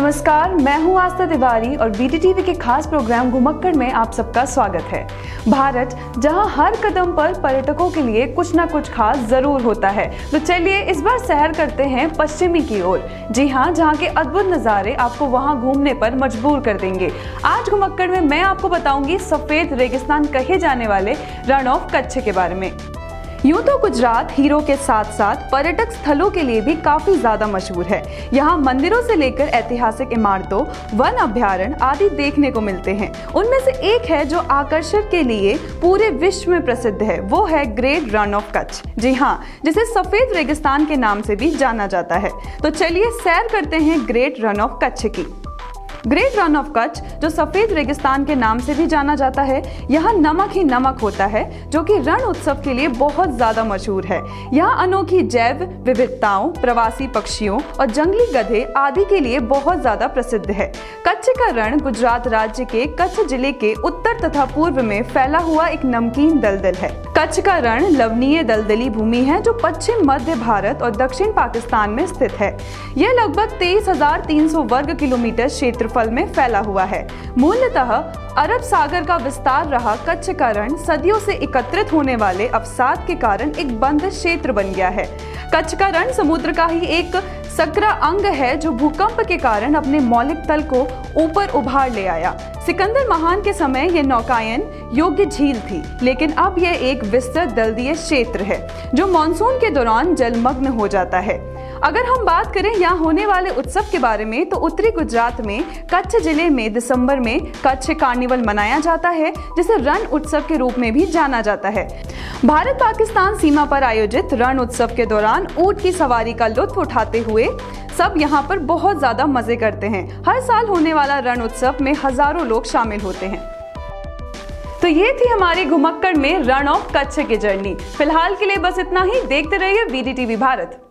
नमस्कार, मैं हूं आस्था तिवारी और BTTV के खास प्रोग्राम घुमक्कड़ में आप सबका स्वागत है। भारत जहां हर कदम पर पर्यटकों के लिए कुछ ना कुछ खास जरूर होता है, तो चलिए इस बार सैर करते हैं पश्चिमी की ओर। जी हां, जहां के अद्भुत नज़ारे आपको वहां घूमने पर मजबूर कर देंगे। आज घुमक्कड़ में मैं आपको बताऊंगी सफेद रेगिस्तान कहे जाने वाले रण ऑफ कच्छ के बारे में। यूं तो गुजरात हीरो के साथ साथ पर्यटक स्थलों के लिए भी काफी ज्यादा मशहूर है। यहाँ मंदिरों से लेकर ऐतिहासिक इमारतों, वन अभ्यारण्य आदि देखने को मिलते हैं। उनमें से एक है जो आकर्षण के लिए पूरे विश्व में प्रसिद्ध है, वो है ग्रेट रन ऑफ कच्छ। जी हाँ, जिसे सफेद रेगिस्तान के नाम से भी जाना जाता है। तो चलिए सैर करते हैं ग्रेट रन ऑफ कच्छ की। ग्रेट रन ऑफ कच्छ, जो सफेद रेगिस्तान के नाम से भी जाना जाता है, यहाँ नमक ही नमक होता है, जो कि रण उत्सव के लिए बहुत ज्यादा मशहूर है। यहाँ अनोखी जैव विविधताओं, प्रवासी पक्षियों और जंगली गधे आदि के लिए बहुत ज्यादा प्रसिद्ध है। कच्छ का रण गुजरात राज्य के कच्छ जिले के उत्तर तथा पूर्व में फैला हुआ एक नमकीन दलदल है। कच्छ का रण लवणीय दलदली भूमि है जो पश्चिम मध्य भारत और दक्षिण पाकिस्तान में स्थित है। यह लगभग 23,300 वर्ग किलोमीटर क्षेत्रफल में फैला हुआ है। मूलतः अरब सागर का विस्तार रहा कच्छ का रण सदियों से एकत्रित होने वाले अवसाद के कारण एक बंद क्षेत्र बन गया है। कच्छ का रण समुद्र का ही एक सक्रिय अंग है जो भूकंप के कारण अपने मौलिक तल को ऊपर उभार ले आया। सिकंदर महान के समय यह नौकायन योग्य झील थी, लेकिन अब यह एक विस्तृत दलदलीय क्षेत्र है जो मानसून के दौरान जलमग्न हो जाता है। अगर हम बात करें यहाँ होने वाले उत्सव के बारे में, तो उत्तरी गुजरात में कच्छ जिले में दिसंबर में कच्छ कार्निवल मनाया जाता है, जिसे रण उत्सव के रूप में भी जाना जाता है। भारत पाकिस्तान सीमा पर आयोजित रण उत्सव के दौरान ऊंट की सवारी का लुत्फ उठाते हुए सब यहाँ पर बहुत ज्यादा मजे करते हैं। हर साल होने वाला रण उत्सव में हजारों लोग शामिल होते हैं। तो ये थी हमारी घुमक्कड़ में रण ऑफ कच्छ की जर्नी। फिलहाल के लिए बस इतना ही। देखते रहिए BTTV भारत।